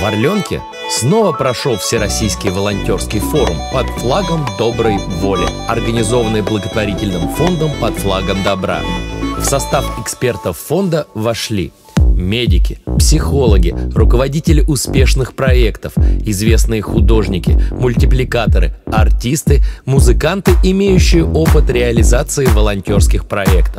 В Орленке снова прошел Всероссийский волонтерский форум под флагом доброй воли, организованный благотворительным фондом под флагом добра. В состав экспертов фонда вошли медики, психологи, руководители успешных проектов, известные художники, мультипликаторы, артисты, музыканты, имеющие опыт реализации волонтерских проектов.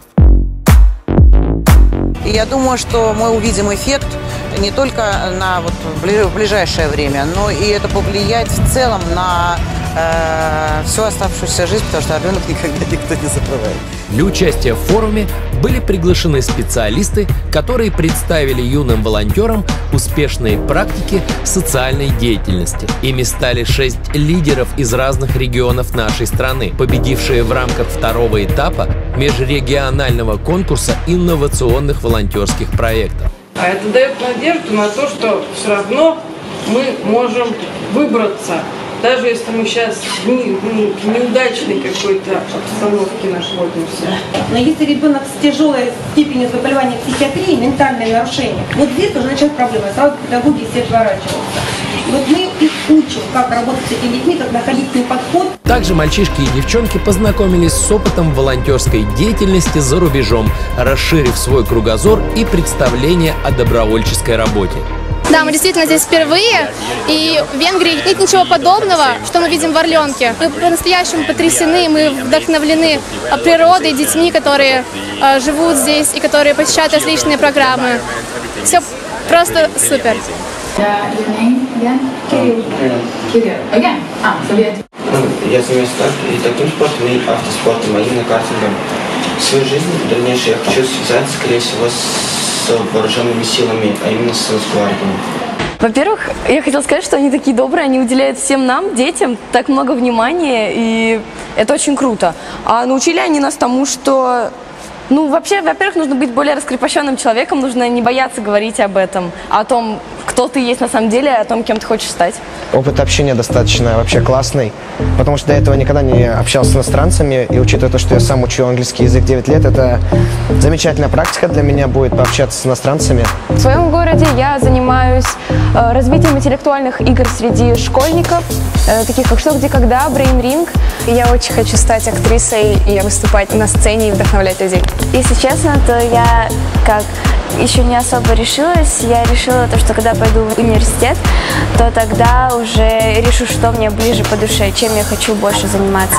И я думаю, что мы увидим эффект не только на в ближайшее время, но и это повлияет в целом на всю оставшуюся жизнь, потому что Орленок никогда никто не забывает. Для участия в форуме были приглашены специалисты, которые представили юным волонтерам успешные практики социальной деятельности. Ими стали 6 лидеров из разных регионов нашей страны, победившие в рамках второго этапа межрегионального конкурса инновационных волонтерских проектов. А это дает надежду на то, что все равно мы можем выбраться. Даже если мы сейчас в неудачной какой-то обстановке находимся. Но если ребенок с тяжелой степенью заболевания психиатрии, ментальные нарушения, вот здесь уже началась проблема, сразу педагоги все отворачиваются. Вот мы их учим, как работать с этими детьми, как находить к ним подход. Также мальчишки и девчонки познакомились с опытом волонтерской деятельности за рубежом, расширив свой кругозор и представление о добровольческой работе. Да, мы действительно здесь впервые, и в Венгрии нет ничего подобного, что мы видим в Орленке. Мы по-настоящему потрясены, мы вдохновлены природой, детьми, которые живут здесь и которые посещают различные программы. Все просто супер. Я занимаюсь таким спортом и автоспортом, а именно картингом. Свою жизнь дальнейшую я хочу связать, скорее всего, с вооруженными силами, а именно с Росгвардией. Во-первых, я хотела сказать, что они такие добрые, они уделяют всем нам, детям, так много внимания, и это очень круто. А научили они нас тому, что, вообще, во-первых, нужно быть более раскрепощенным человеком, нужно не бояться говорить об этом, о том, кто ты есть на самом деле, о том, кем ты хочешь стать. Опыт общения достаточно вообще классный, потому что до этого никогда не общался с иностранцами, и учитывая то, что я сам учу английский язык 9 лет, это замечательная практика для меня будет пообщаться с иностранцами. В своем городе я занимаюсь развитием интеллектуальных игр среди школьников, таких как «Что, где, когда», «Brain Ring». Я очень хочу стать актрисой и выступать на сцене и вдохновлять людей. Если честно, то я еще не особо решилась. Я решила, что когда пойду в университет, то тогда уже решу, что мне ближе по душе, чем я хочу больше заниматься.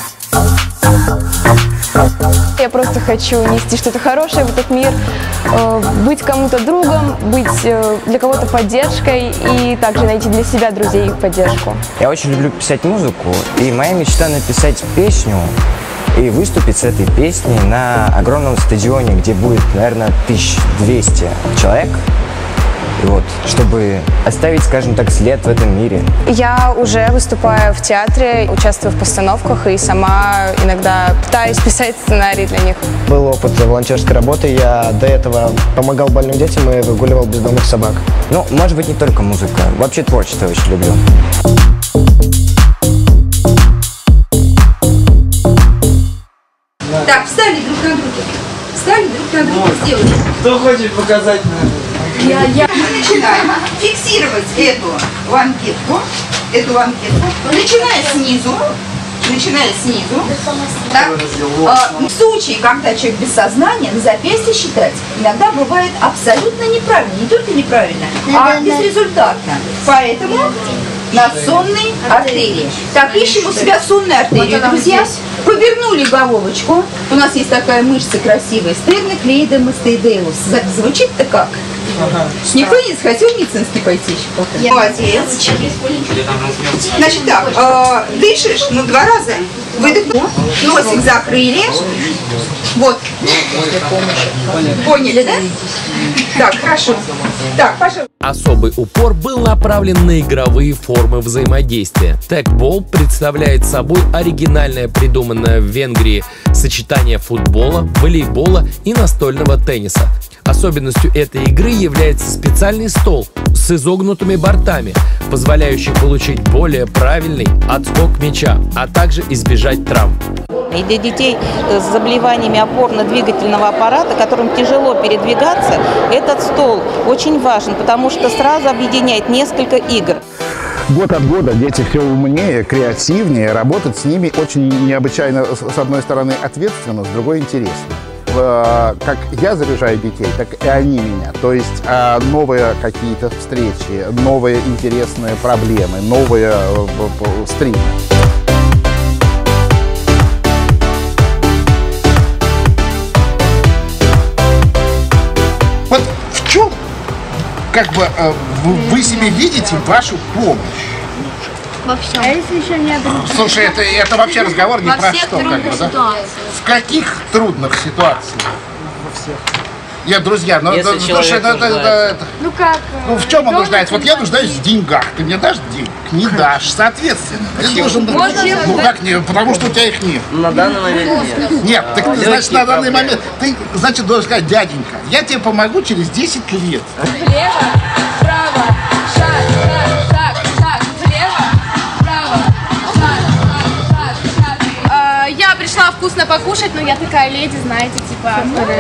Я просто хочу нести что-то хорошее в этот мир, быть кому-то другом, быть для кого-то поддержкой и также найти для себя друзей и поддержку. Я очень люблю писать музыку, и моя мечта написать песню и выступить с этой песней на огромном стадионе, где будет, наверное, 1200 человек. И вот, чтобы оставить, скажем так, след в этом мире. Я уже выступаю в театре, участвую в постановках и сама иногда пытаюсь писать сценарий для них. Был опыт волонтерской работы. Я до этого помогал больным детям и выгуливал бездомных собак. Может быть, не только музыка. Вообще творчество я очень люблю. Так, встали друг на друга. Встали друг на друга, сделайте. Кто хочет показать? Мы начинаем фиксировать эту анкетку, начиная снизу. Так, в случае, когда человек без сознания, на запястье считать иногда бывает абсолютно неправильно, не только неправильно, а безрезультатно. Поэтому на сонной артерии. Так, ищем у себя сонную артерию, друзья. Повернули головочку. У нас есть такая мышца красивая. Стernocleidomastoideus. Звучит-то как? Никто не захотел в медицинский пойти еще? Молодец. Значит так, дышишь, 2 раза. Выдохнул, носик закрыли. Вот. Поняли, да? Так, хорошо. Так, пожалуйста. Особый упор был направлен на игровые формы взаимодействия. Тегбол представляет собой оригинальное, придуманное в Венгрии сочетание футбола, волейбола и настольного тенниса. Особенностью этой игры является специальный стол с изогнутыми бортами, позволяющий получить более правильный отскок мяча, а также избежать травм. И для детей с заболеваниями системе опорно-двигательного аппарата, которым тяжело передвигаться, этот стол очень важен, потому что сразу объединяет несколько игр. Год от года дети все умнее, креативнее, работать с ними очень необычайно, с одной стороны, ответственно, с другой интересно. Как я заряжаю детей, так и они меня. То есть новые какие-то встречи, новые интересные проблемы, новые стримы. Вот в чем, как бы, вы себе видите вашу помощь? Во всем. А если еще не одно? Слушай, это вообще разговор не про что, как бы, да? В каких трудных ситуациях? Во всех. Нет, друзья, ну, слушай, ну как? Ну в чем он нуждается? Вот я нуждаюсь в деньгах. Ты мне дашь денег? Не дашь, соответственно. Ты должен... Ну как не? Потому что у тебя их нет. На данный момент нет. Нет, так ты, значит, на данный момент... Ты, значит, должен сказать: дяденька, я тебе помогу через 10 лет. Влево, вправо, шаг, влево, вправо, шаг. Я пришла вкусно покушать, но я такая леди, знаете, типа...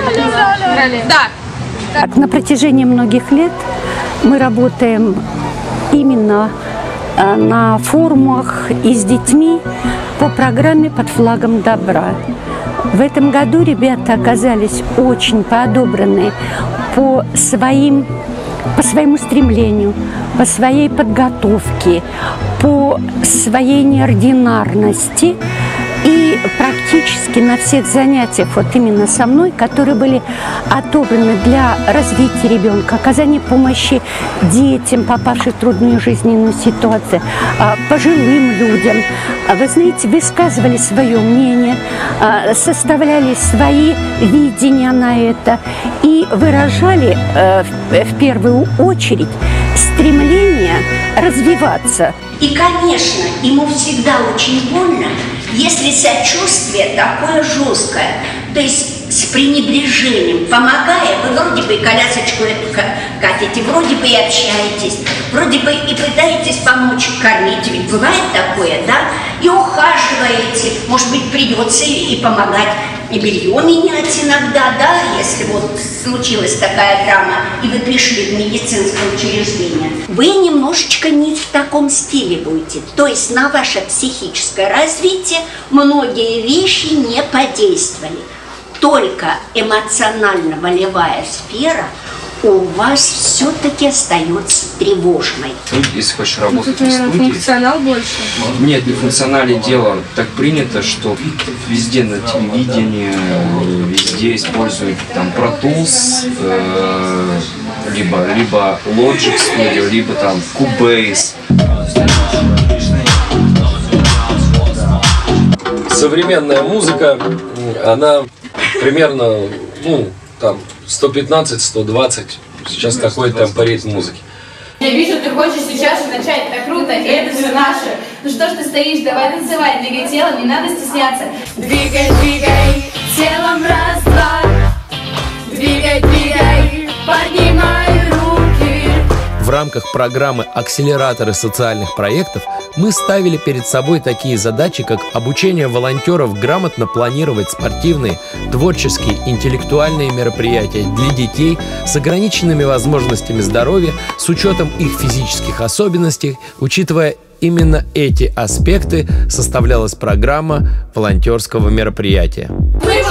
Да. На протяжении многих лет мы работаем именно на форумах и с детьми по программе «Под флагом добра». В этом году ребята оказались очень подобраны по своему стремлению, по своей подготовке, по своей неординарности. И практически на всех занятиях, вот именно со мной, которые были отобраны для развития ребенка, оказания помощи детям, попавшим в трудную жизненную ситуацию, пожилым людям, вы знаете, высказывали свое мнение, составляли свои видения на это и выражали в первую очередь стремление развиваться. И, конечно, ему всегда очень больно, если сочувствие такое жесткое, то есть с пренебрежением, помогая, вы вроде бы и колясочку эту катите, вроде бы и общаетесь, вроде бы и пытаетесь помочь кормить, ведь бывает такое, да, и ухаживаете, может быть, придется и помогать, и белье менять иногда, да, если вот случилась такая драма, и вы пришли в медицинское учреждение. Вы немножечко не в таком стиле будете, то есть на ваше психическое развитие многие вещи не подействовали. Только эмоционально-волевая сфера у вас все-таки остается тревожной. Если хочешь работать в студии... Функционал больше? Нет, не в функционале дело. Так принято, что везде на телевидении, везде используют там Pro Tools, либо Logic Studio, либо там Cubase. Современная музыка, она примерно, ну, там, 115-120. Сейчас такой темпоритм музыки. Я вижу, ты хочешь сейчас начать, это круто, и это все наше. Ну что ж ты стоишь, давай танцевать, двигай телом, не надо стесняться. Двигай, двигай, телом раз-два. Двигай, двигай, поднимай руки. В рамках программы «Акселераторы социальных проектов» мы ставили перед собой такие задачи, как обучение волонтеров грамотно планировать спортивные, творческие, интеллектуальные мероприятия для детей с ограниченными возможностями здоровья, с учетом их физических особенностей, учитывая именно эти аспекты, составлялась программа волонтерского мероприятия. Мы